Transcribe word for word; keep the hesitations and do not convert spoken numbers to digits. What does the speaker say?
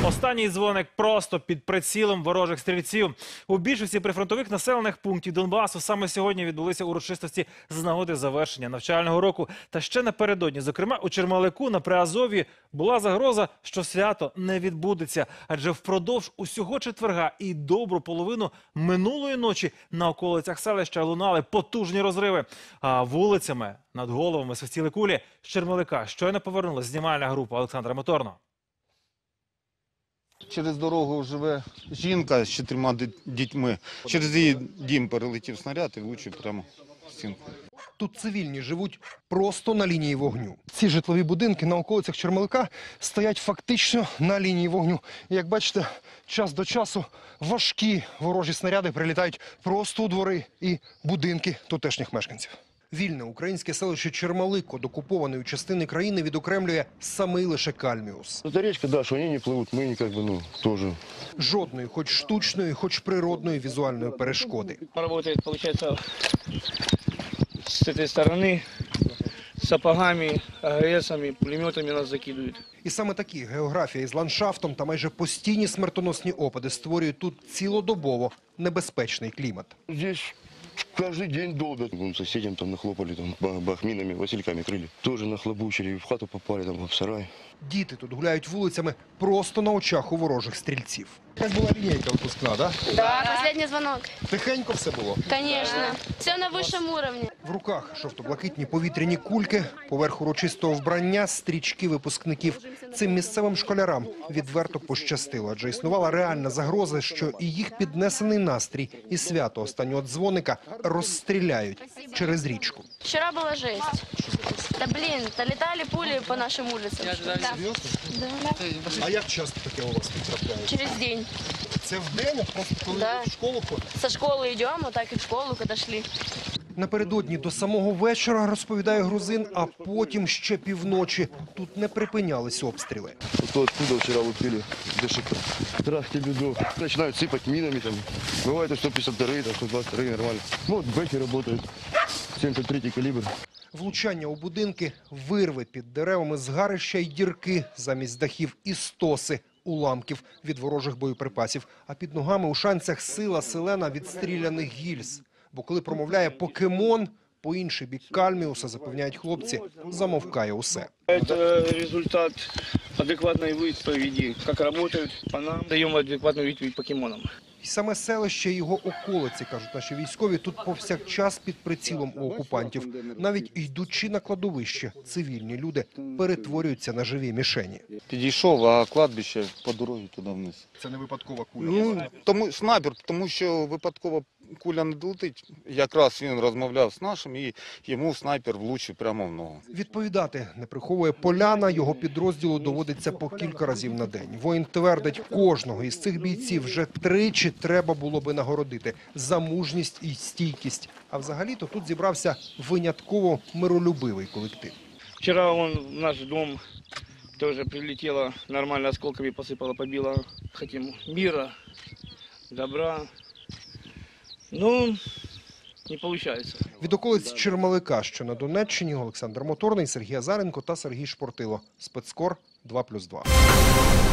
Останній дзвоник просто під прицілом ворожих стрільців. У більшості прифронтових населених пунктів Донбасу саме сьогодні відбулися урочистості з нагоди завершення навчального року. Та ще напередодні, зокрема у Чермалику на Приазов'ї, була загроза, що свято не відбудеться. Адже впродовж усього четверга і добру половину минулої ночі на околицях селища лунали потужні розриви. А вулицями над головами свистіли кулі. З Чермалика щойно повернулася знімальна група Олександра Моторного. Через дорогу живе жінка з чотирма дітьми. Через її дім перелетів снаряд і влучив прямо в стінку. Тут цивільні живуть просто на лінії вогню. Ці житлові будинки на околицях Чермалика стоять фактично на лінії вогню. І, як бачите, час до часу важкі ворожі снаряди прилітають просто у двори і будинки тутешніх мешканців. Вільне українське селище Чермалик від окупованої частини країни відокремлює самий лише Кальміус. Це річка, да, що вони не пливуть, ми як би, ну, теж. Жодної, хоч штучної, хоч природної візуальної перешкоди. Работает, получается, с этой стороны, сапогами, АГСами, пулеметами нас закидывают. І саме такі географія із ландшафтом та майже постійні смертоносні опади створюють тут цілодобово небезпечний клімат. Здесь каждый день долбят. Вон соседям там нахлопали, там бах-бах, минами, васильками крыли. Тоже нахлобучили, в хату попали, там, в сарай. Діти тут гуляють вулицями просто на очах у ворожих стрільців. Як була лінійка випускна, да? Да, последний звонок. Тихенько все було? Конечно. Все на высшем уровне. В руках жовто-блакитні повітряні кульки, поверх урочистого вбрання, стрічки випускників. Цим місцевим школярам відверто пощастило, адже існувала реальна загроза, що і їх піднесений настрій, і свято останнього дзвоника розстріляють через річку. Вчера была жесть. Да блин, да летали пули по нашим улицам. Да. Серйозно? Да. А як часто таке у вас потрапляє? Через день. Це в день, а просто коли Да. в школу ходить? Со школы идем, вот так и в школу, когда шли. Напередодні до самого вечора, розповідає грузин, а потім ще півночі. Тут не припинялись обстріли. Вот оттуда вчера лупили, дышика. Трах тебе до. Начинают сыпать минами там. Бывает и сто пятьдесят вторые, там, сто двадцать вторые нормально. Ну, вот бэки работают. семьдесят третий калибр. Влучання у будинки, вирви під деревами, згарища й дірки замість дахів і стоси уламків від ворожих боєприпасів. А під ногами у шанцях сила селена відстріляних гільз. Бо коли промовляє покемон, по інший бік Кальміуса, запевняють хлопці, замовкає усе. Это результат адекватной відповіді, как работают по нам. Даем адекватную відповідь покемонам. І саме селище і його околиці, кажуть наші військові, тут повсякчас під прицілом у окупантів. Навіть йдучи на кладовище, цивільні люди перетворюються на живі мішені. Підійшов, а кладбище по дорозі туди вниз. Це не випадкова куля. Ну, тому снайпер, тому що випадково куля не долетить. Якраз він розмовляв з нашим і йому снайпер влучив прямо в ногу. Відповідати не приховує Поляна, його підрозділу доводиться по кілька разів на день. Воїн твердить, кожного із цих бійців вже тричі треба було би нагородити за мужність і стійкість. А взагалі-то тут зібрався винятково миролюбивий колектив. Вчера вон в наш дом тоже прилетело, нормально осколками посыпало, побило. Хотим мира, добра. Ну, не получается. Від околиць Чермалика, що на Донеччині, Олександр Моторний, Сергій Азаренко та Сергій Шпортило. Спецкор два плюс два.